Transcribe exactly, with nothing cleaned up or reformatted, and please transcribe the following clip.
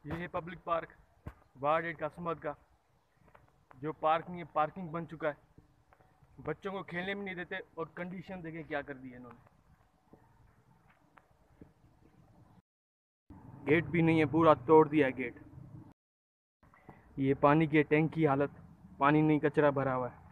ये है public park ward eight Kasimabad का। जो पार्क नहीं है, पार्किंग बन चुका है। बच्चों को खेलने भी नहीं देते और कंडीशन देखें क्या कर दी है इन्होंने। गेट भी नहीं है, पूरा तोड़ दिया है गेट। ये पानी के टैंक की हालत, पानी नहीं, कचरा भरा हुआ है।